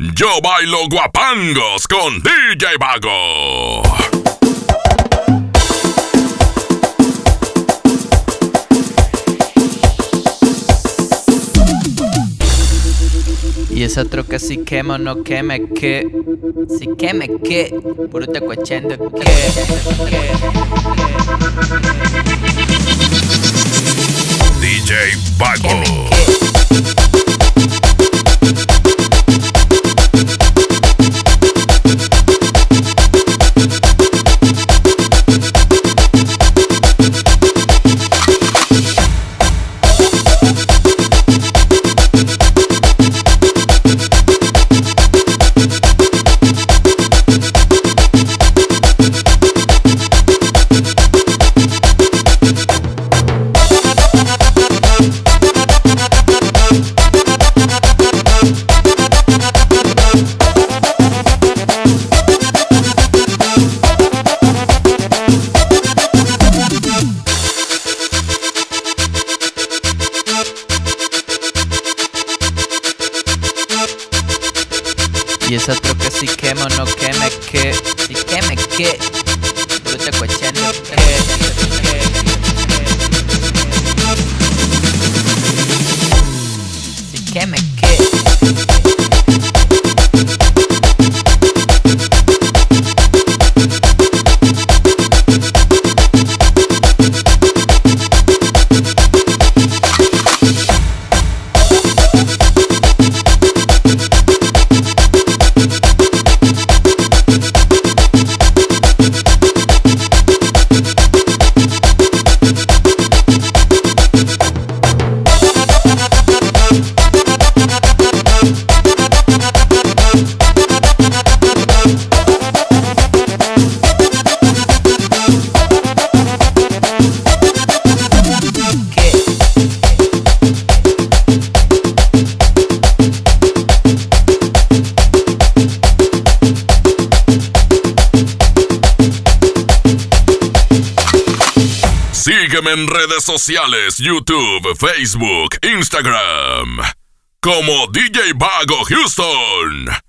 Yo bailo guapangos con DJ Vago. Y esa troca si quema o no queme, que si queme, que puro te cuachendo, que DJ Vago. Y esa troca si quema o no queme, que si queme, que puro te cuachendo, si queme, que Sígueme en redes sociales, YouTube, Facebook, Instagram, como DJ Vago Houston.